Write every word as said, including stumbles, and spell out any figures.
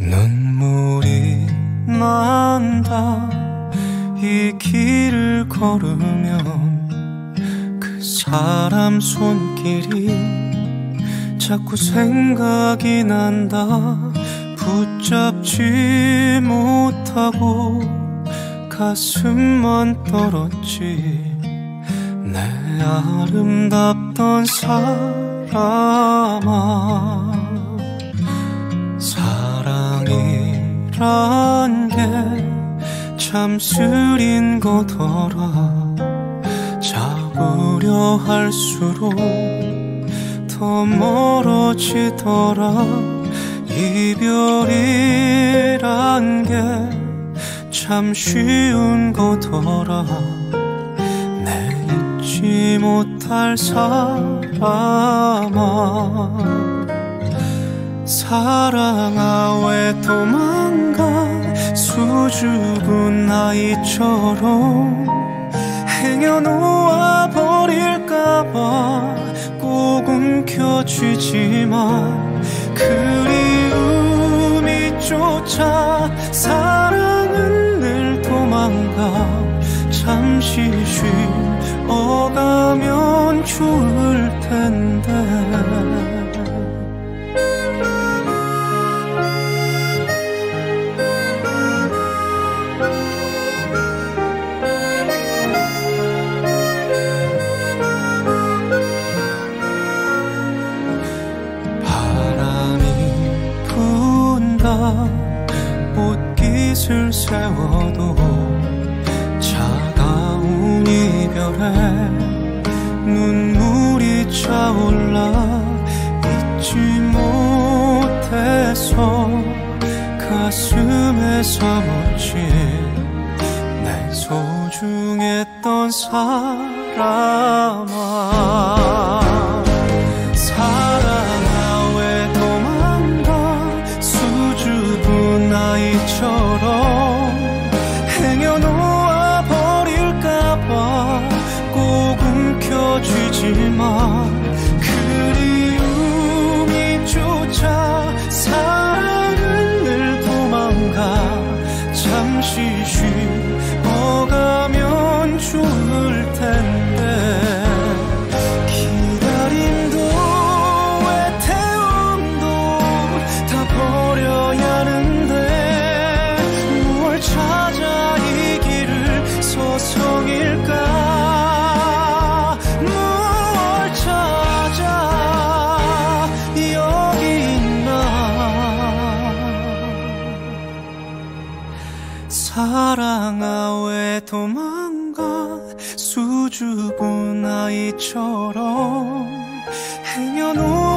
눈물이 난다. 이 길을 걸으면 그 사람 손길이 자꾸 생각이 난다. 붙잡지 못하고 가슴만 떨었지. 내 아름답던 사람아, 사랑이란 게 참 쓰린 거더라. 잡으려 할수록 더 멀어지더라. 이별이란 게 참 쉬운 거더라. 내 잊지 못할 사람아, 사랑아 왜 도망가. 수줍은 아이처럼 행여놓아 버릴까봐 꼭 움켜쥐지만 그리움이 쫓아 사랑은 늘 도망가. 잠시 쉬어가면 좋을 텐데. 옷깃을 세워도 차가운 이별에 눈물이 차올라. 잊지 못해서 가슴에 사무친 내 소중했던 사람아, 아이처럼 행여놓아 버릴까봐 꼭 움켜쥐지만 그리움이 쫓아 사랑은 늘 도망가. 잠시 쉬어가면 좋을 텐데. 기다림도 애태움도 다 버려야 하는데 찾아 이 길을 서성일까. 뭘 찾아 여기 있나. 사랑아 왜 도망가. 수줍은 아이처럼 행여놓아